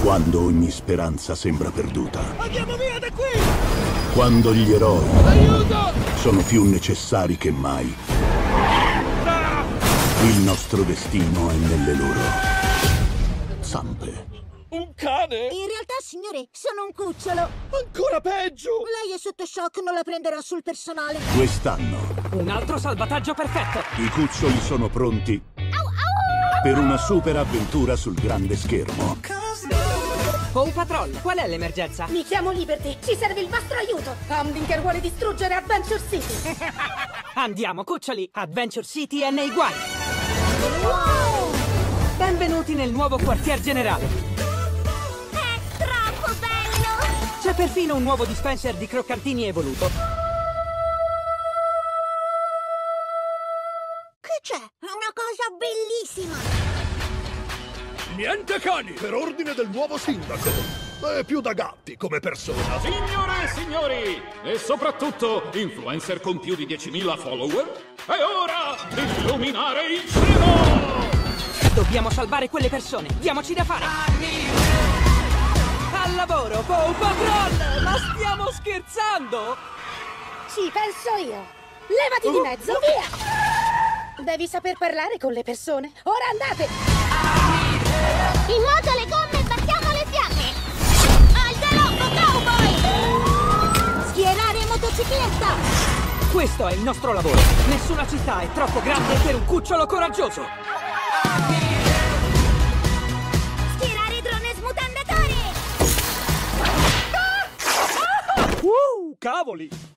Quando ogni speranza sembra perduta. Andiamo via da qui! Quando gli eroi Aiuto! sono più necessari che mai. Il nostro destino è nelle loro zampe. Un cane? In realtà, signore, sono un cucciolo. Ancora peggio! Lei è sotto shock, non la prenderò sul personale. Quest'anno Un altro salvataggio perfetto! i cuccioli sono pronti per una super avventura sul grande schermo. Paw Patrol, qual è l'emergenza? Mi chiamo Liberty, ci serve il vostro aiuto! Humdinger vuole distruggere Adventure City! Andiamo, cuccioli! Adventure City è nei guai! Wow! Benvenuti nel nuovo quartier generale! È troppo bello! C'è perfino un nuovo dispenser di croccantini evoluto. Che c'è? È una cosa bellissima! Niente cani, per ordine del nuovo sindaco! È più da gatti come persona! Signore e signori, e soprattutto influencer con più di 10.000 follower, è ora di illuminare il cielo! Dobbiamo salvare quelle persone, diamoci da fare! Al lavoro, Paw Patrol! Ma stiamo scherzando? Ci penso io! Levati di mezzo, via! Devi saper parlare con le persone. Ora andate! In moto le gomme, battiamo le fiamme! Al galoppo, cowboy! Schierare motocicletta! Questo è il nostro lavoro. Nessuna città è troppo grande per un cucciolo coraggioso. Schierare drone smutandatore! Cavoli!